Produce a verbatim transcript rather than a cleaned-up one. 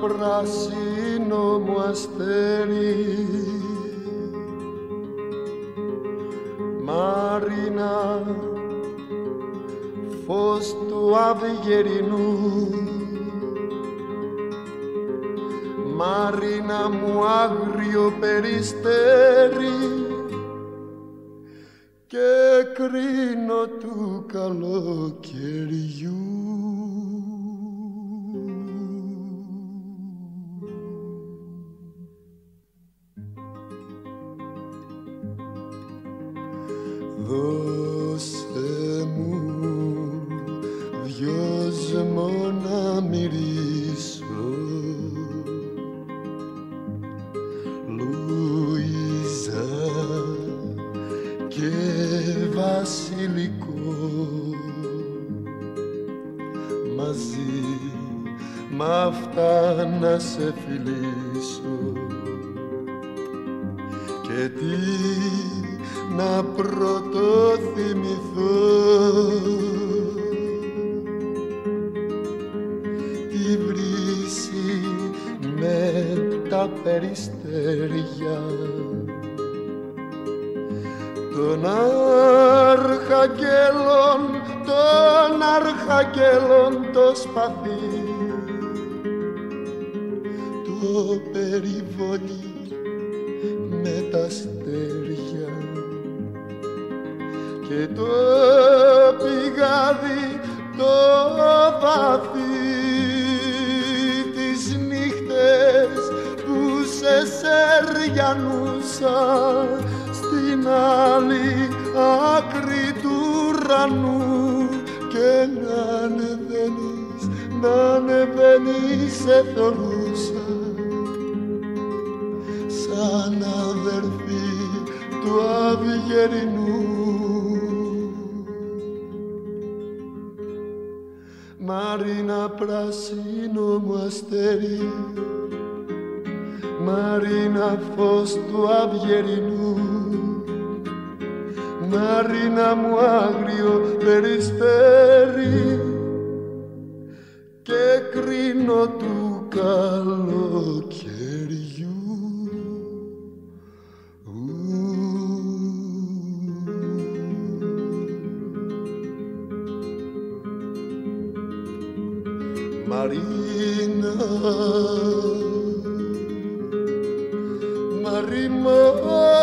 πράσινο μου αστέρι, Μαρίνα, φως του αυγερινού, Μαρίνα μου άγριο περιστέρι και κρίνω του καλοκαιριού. Δώσε μου δυόσμο να μυρίσω, Λουίζα και βασιλικό, μαζί μ' αυτά να σε φιλήσω και τι να πρωτοθυμηθώ, τη βρύση με τα περιστέρια, των αρχαγγέλων, των αρχαγγέλων το σπαθί, το περιβολί με τα αστέρια και το πηγάδι το βαθύ, τις νύχτες που σε σεριανούσα στην άλλη άκρη του ουρανού, και να ανεβαίνεις, να ανεβαίνεις σε θωρούσα σαν αδερφή του αυγερινού. Μαρίνα, πράσινο μου αστέρι, Μαρίνα, φως του αυγερινού, Μαρίνα μου άγριο περιστέρι και κρίνω του καλοκαιριού. Μαρίνα, Μαρίνα,